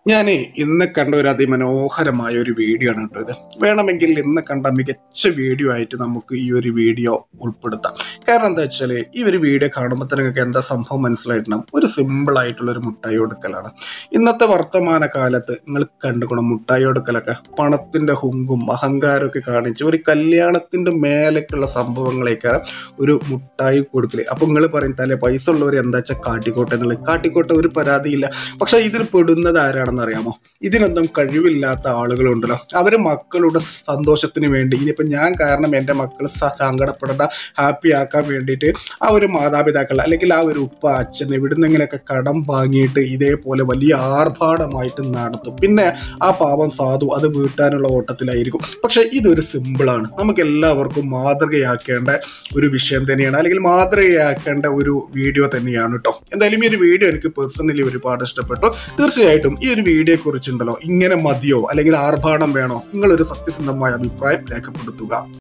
ഞാനേ ഇന്ന് കണ്ട ഒരു അതിമനോഹരമായ ഒരു വീഡിയോ ആണ് കേട്ടോ ഇത്. വേണമെങ്കിൽ ഇന്ന് കണ്ട മികച്ച വീഡിയോ ആയിട്ട് നമുക്ക് ഈ ഒരു വീഡിയോ ഉൾപ്പെടുത്താം. കാരണം എന്താ വെച്ചാൽ ഈ ഒരു വീഡിയോ കാണുമ്പോൾ തന്നെ നിങ്ങൾക്ക് എന്താ സംഭവം മനസ്സിലായിട്ടുണ്ടാവും. ഒരു സിമ്പിൾ ആയിട്ടുള്ള ഒരു മുട്ടായി കൊടുക്കലാണ്. ഇന്നത്തെ വർത്തമാന കാലത്ത് നിങ്ങൾ കണ്ടുകൊള്ളും മുട്ടായി കൊടുക്കലൊക്കെ പണത്തിന്റെ ഹുങ്കും അഹങ്കാരവും ഒക്കെ കാണിച്ച് ഒരു കല്യാണത്തിന്റെ മേലേക്കുള്ള സംഭവങ്ങളേക്കാൾ ഒരു മുട്ടായി കൊടുക്കല്. അപ്പൊ നിങ്ങൾ പറയും തലേ പൈസ ഉള്ളവർ എന്താ വെച്ചാൽ കാട്ടിക്കോട്ടെ എന്നുള്ളത്. കാട്ടിക്കോട്ടെ, ഒരു പരാതിയില്ല. പക്ഷെ ഇതിൽ പെടുന്നത് ആരാണെന്ന് അറിയാമോ? ഇതിനൊന്നും കഴിവില്ലാത്ത ആളുകളുണ്ടല്ലോ. അവര് മക്കളുടെ സന്തോഷത്തിന് വേണ്ടി, ഇനിയിപ്പോ ഞാൻ കാരണം എൻ്റെ മക്കൾ സങ്കടപ്പെടേണ്ട, ഹാപ്പി ആക്കാൻ വേണ്ടിയിട്ട് ആ ഒരു മാതാപിതാക്കൾ അല്ലെങ്കിൽ ആ ഒരു ഉപ്പ അച്ഛൻ ഇവിടുന്നെങ്കിലൊക്കെ കടം വാങ്ങിയിട്ട് ഇതേപോലെ വലിയ ആർഭാടമായിട്ട് നടത്തും. പിന്നെ ആ പാവം സാധു അത് വീട്ടാനുള്ള ഓട്ടത്തിലായിരിക്കും. പക്ഷെ ഇതൊരു സിമ്പിളാണ്, നമുക്ക് എല്ലാവർക്കും മാതൃകയാക്കേണ്ട ഒരു വിഷയം തന്നെയാണ്, അല്ലെങ്കിൽ മാതൃകയാക്കേണ്ട ഒരു വീഡിയോ തന്നെയാണ് കേട്ടോ. എന്തായാലും ഈ ഒരു വീഡിയോ എനിക്ക് പേഴ്സണലി ഒരുപാട് ഇഷ്ടപ്പെട്ടു. തീർച്ചയായിട്ടും ഈ ഒരു വീഡിയോയെ കുറിച്ചുണ്ടല്ലോ, ഇങ്ങനെ മതിയോ അല്ലെങ്കിൽ ആർഭാടം വേണോ, നിങ്ങളൊരു സത്യസന്ധമായ അഭിപ്രായം രേഖപ്പെടുത്തുക.